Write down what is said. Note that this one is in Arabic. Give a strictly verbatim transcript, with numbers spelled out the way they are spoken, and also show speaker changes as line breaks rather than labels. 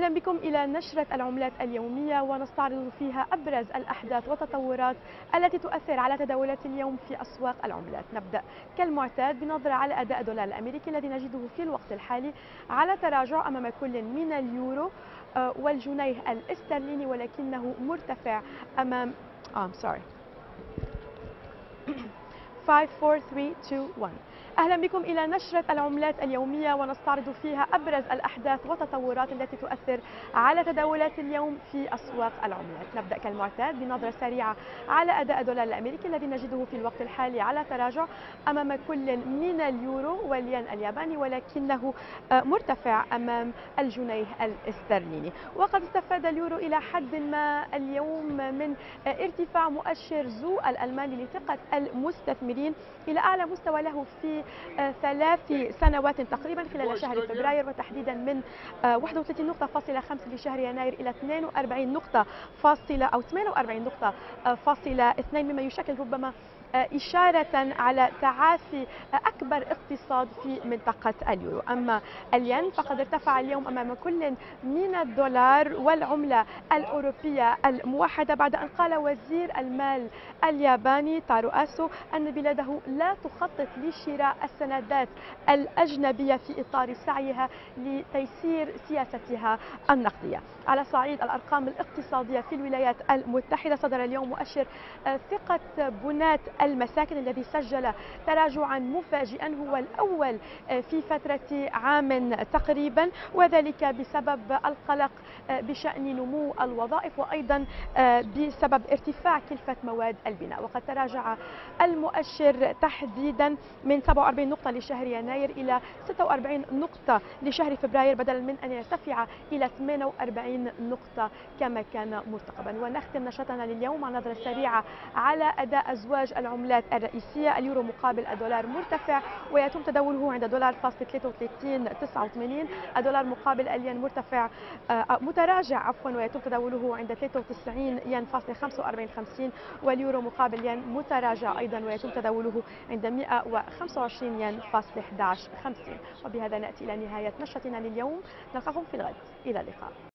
أهلا بكم إلى نشرة العملات اليومية، ونستعرض فيها أبرز الأحداث والتطورات التي تؤثر على تداولات اليوم في أسواق العملات. نبدأ كالمعتاد بنظرة على أداء الدولار الأمريكي الذي نجده في الوقت الحالي على تراجع أمام كل من اليورو والجنيه الاسترليني، ولكنه مرتفع أمام I'm sorry خمسة أربعة ثلاثة اثنين واحد. أهلا بكم إلى نشرة العملات اليومية، ونستعرض فيها أبرز الأحداث والتطورات التي تؤثر على تداولات اليوم في أسواق العملات. نبدأ كالمعتاد بنظرة سريعة على أداء الدولار الأمريكي الذي نجده في الوقت الحالي على تراجع أمام كل من اليورو والين الياباني، ولكنه مرتفع أمام الجنيه الاسترليني. وقد استفاد اليورو إلى حد ما اليوم من ارتفاع مؤشر زو الألماني لثقة المستثمرين إلى أعلى مستوى له في ثلاث سنوات تقريبا خلال شهر فبراير، وتحديدا من واحد وثلاثين نقطة فاصلة خمسة لشهر يناير إلى اثنين وأربعين نقطة فاصلة أو ثمانية وأربعين نقطة فاصلة اثنين، مما يشكل ربما إشارة على تعافي أكبر اقتصاد في منطقة اليورو. أما الين فقد ارتفع اليوم أمام كل من الدولار والعملة الأوروبية الموحدة بعد أن قال وزير المال الياباني تارو آسو أن بلاده لا تخطط لشراء السندات الأجنبية في إطار سعيها لتيسير سياستها النقدية. على صعيد الأرقام الاقتصادية في الولايات المتحدة، صدر اليوم مؤشر ثقة بناة المساكن الذي سجل تراجعا مفاجئا، هو الأول في فترة عام تقريبا، وذلك بسبب القلق بشأن نمو الوظائف وأيضا بسبب ارتفاع كلفة مواد البناء. وقد تراجع المؤشر تحديدا من سبعة وأربعين نقطة لشهر يناير إلى ستة وأربعين نقطة لشهر فبراير، بدلا من أن يرتفع إلى ثمانية وأربعين نقطة كما كان مرتقبا. ونختم نشرتنا لليوم مع نظرة سريعة على أداء أزواج العملات الرئيسية. اليورو مقابل الدولار مرتفع ويتم تداوله عند دولار فاصلة ثلاثة وثلاثين تسعة وثمانين. الدولار مقابل الين مرتفع متراجع عفوا ويتم تداوله عند ثلاثة وتسعين ين فاصلة خمسة وأربعين خمسين، واليورو مقابل ين متراجع أيضا ويتم تداوله عند مئة وخمسة وعشرين ين فاصلة أحد عشر خمسين. وبهذا نأتي إلى نهاية نشرتنا لليوم، نلقاكم في الغد، إلى اللقاء.